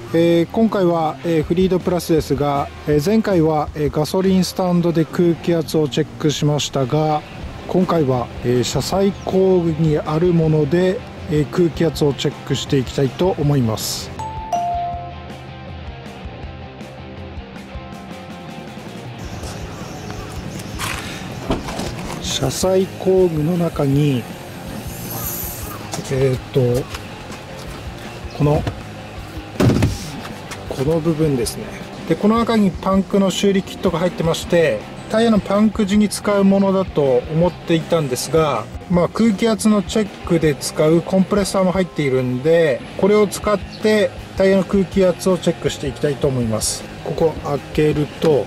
今回は、フリードプラスですが、前回は、ガソリンスタンドで空気圧をチェックしましたが、今回は、車載工具にあるもので、空気圧をチェックしていきたいと思います。車載工具の中にこの部分ですね。でこの中にパンクの修理キットが入ってまして、タイヤのパンク時に使うものだと思っていたんですが、空気圧のチェックで使うコンプレッサーも入っているんで、これを使ってタイヤの空気圧をチェックしていきたいと思います。ここ開けると、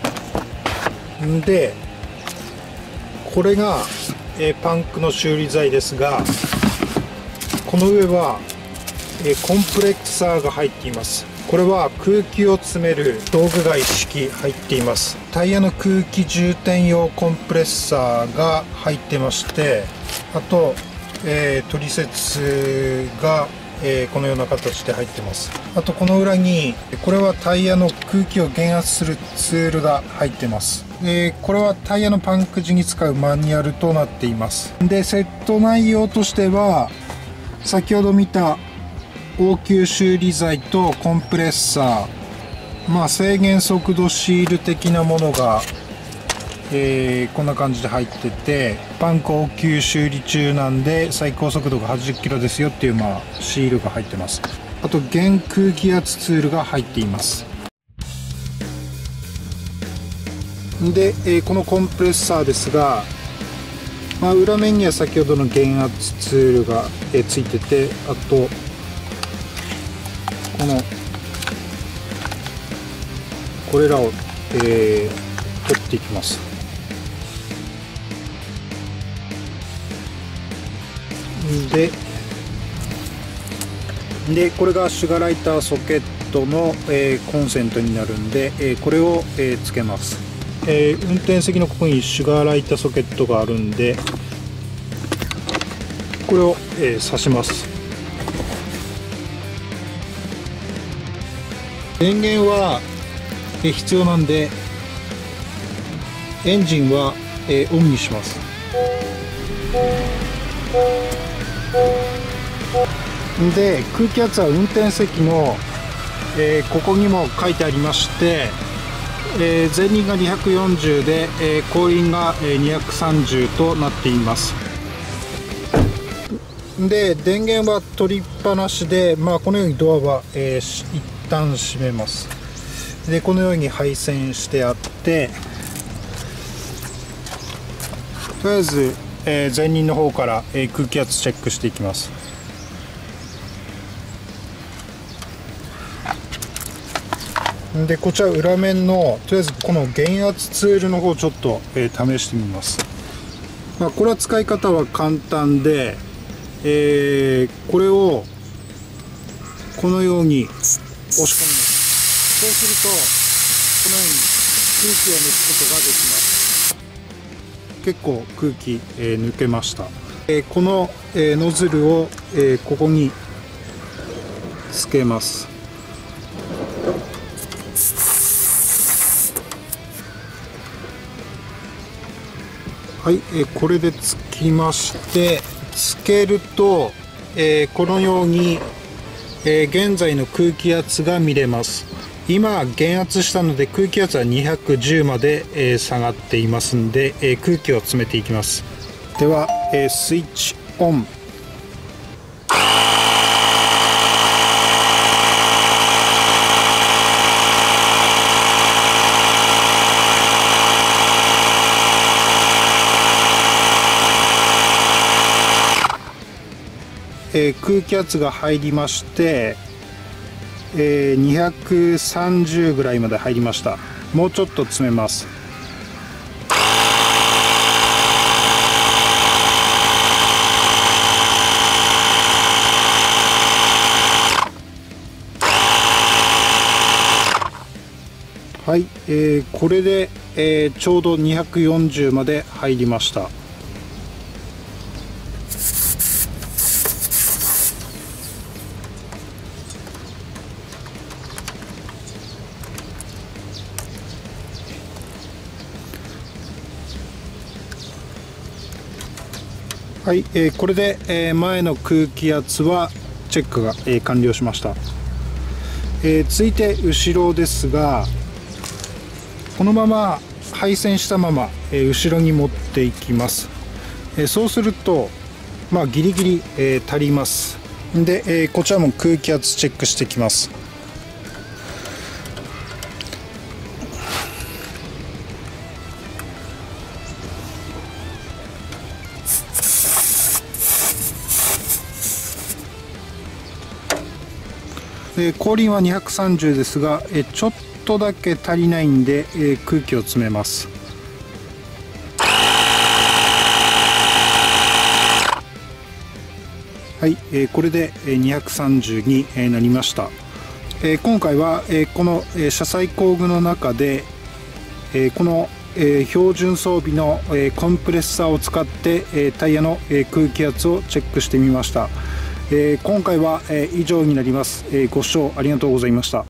でこれが、パンクの修理剤ですが、この上は、コンプレッサーが入っています。これは空気を詰める道具が一式入っています。タイヤの空気充填用コンプレッサーが入ってまして、あと、トリセツが、このような形で入ってます。あとこの裏にこれはタイヤの空気を減圧するツールが入ってます。これはタイヤのパンク時に使うマニュアルとなっています。でセット内容としては、先ほど見た応急修理剤とコンプレッサー、制限速度シール的なものが、こんな感じで入ってて、パンク応急修理中なんで最高速度が80キロですよっていう、シールが入ってます。あと減空気圧ツールが入っています。で、このコンプレッサーですが、裏面には先ほどの減圧ツールが、ついてて、あとこれらを、取っていきます。でこれがシュガーライターソケットの、コンセントになるんで、これを、つけます。運転席のここにシュガーライターソケットがあるんで、これを、挿します。電源は必要なんで、エンジンはオンにします。で空気圧は運転席の、ここにも書いてありまして、前輪が240で、後輪が230となっています。で電源は取りっぱなしで、このようにドアは、一旦閉めます。でこのように配線してあって、とりあえず、前輪の方から、空気圧チェックしていきます。でこちら裏面のとりあえずこの減圧ツールの方をちょっと、試してみます。これは使い方は簡単で、これをこのように押し込みます。そうするとこのように空気を抜くことができます。結構空気、抜けました。この、ノズルを、ここにつけます。はい、これでつきまして、つけると、このように、現在の空気圧が見れます。今減圧したので空気圧は210まで、下がっていますんで、空気を詰めていきます。では、スイッチオン。空気圧が入りまして、230ぐらいまで入りました。もうちょっと詰めます。はい、これで、ちょうど240まで入りました。 はい、これで、前の空気圧はチェックが、完了しました。続いて後ろですが、このまま配線したまま、後ろに持っていきます。そうすると、ギリギリ、足ります。で、こちらも空気圧チェックしていきます。後輪は230ですが、ちょっとだけ足りないんで、空気を詰めます。はい、これで230になりました。今回はこの車載工具の中でこの標準装備のコンプレッサーを使ってタイヤの空気圧をチェックしてみました。今回は以上になります。ご視聴ありがとうございました。